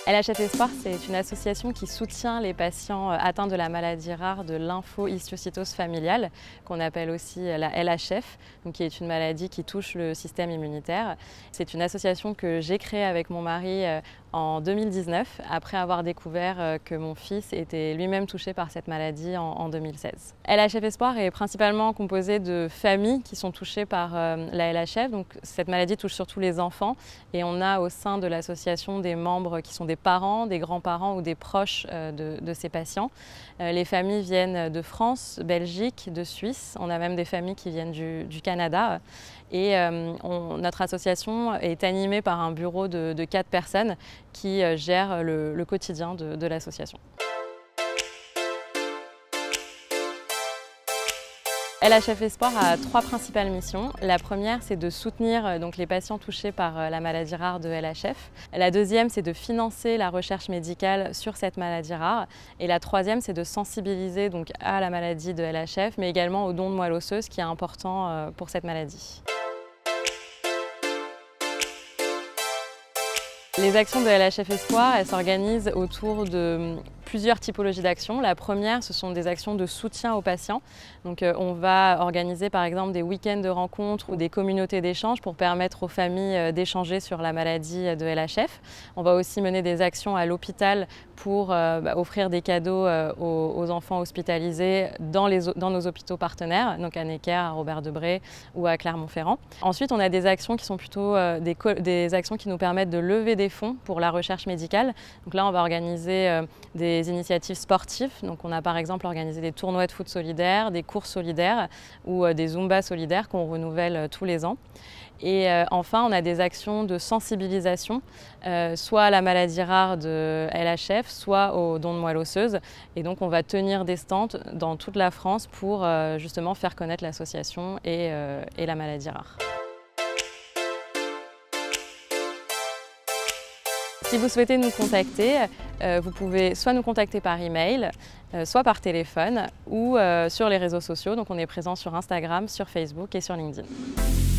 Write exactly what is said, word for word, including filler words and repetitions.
L H F Espoir, c'est une association qui soutient les patients atteints de la maladie rare de lymphohistiocytose familiale, qu'on appelle aussi la L H F, donc qui est une maladie qui touche le système immunitaire. C'est une association que j'ai créée avec mon mari en deux mille dix-neuf, après avoir découvert que mon fils était lui-même touché par cette maladie en deux mille seize. L H F Espoir est principalement composée de familles qui sont touchées par la L H F, donc cette maladie touche surtout les enfants, et on a au sein de l'association des membres qui sont des parents, des grands-parents ou des proches de, de ces patients. Les familles viennent de France, Belgique, de Suisse. On a même des familles qui viennent du, du Canada. Et euh, on, notre association est animée par un bureau de, de quatre personnes qui euh, gèrent le, le quotidien de, de l'association. L H F Espoir a trois principales missions. La première, c'est de soutenir donc, les patients touchés par la maladie rare de L H F. La deuxième, c'est de financer la recherche médicale sur cette maladie rare. Et la troisième, c'est de sensibiliser donc, à la maladie de L H F, mais également au don de moelle osseuse, qui est important pour cette maladie. Les actions de L H F Espoir, elles s'organisent autour de plusieurs typologies d'actions. La première, ce sont des actions de soutien aux patients. Donc, euh, on va organiser par exemple des week-ends de rencontres ou des communautés d'échange pour permettre aux familles euh, d'échanger sur la maladie de L H F. On va aussi mener des actions à l'hôpital pour euh, bah, offrir des cadeaux euh, aux, aux enfants hospitalisés dans, les, dans nos hôpitaux partenaires, donc à Necker, à Robert-Debré ou à Clermont-Ferrand. Ensuite, on a des actions qui sont plutôt euh, des, des actions qui nous permettent de lever des fonds pour la recherche médicale. Donc là, on va organiser euh, des Des initiatives sportives. Donc on a par exemple organisé des tournois de foot solidaires, des courses solidaires ou euh, des Zumba solidaires qu'on renouvelle euh, tous les ans. Et euh, enfin, on a des actions de sensibilisation, euh, soit à la maladie rare de L H F, soit au don de moelle osseuse. Et donc on va tenir des stands dans toute la France pour euh, justement faire connaître l'association et, euh, et la maladie rare. Si vous souhaitez nous contacter, euh, vous pouvez soit nous contacter par email, euh, soit par téléphone ou euh, sur les réseaux sociaux. Donc on est présent sur Instagram, sur Facebook et sur LinkedIn.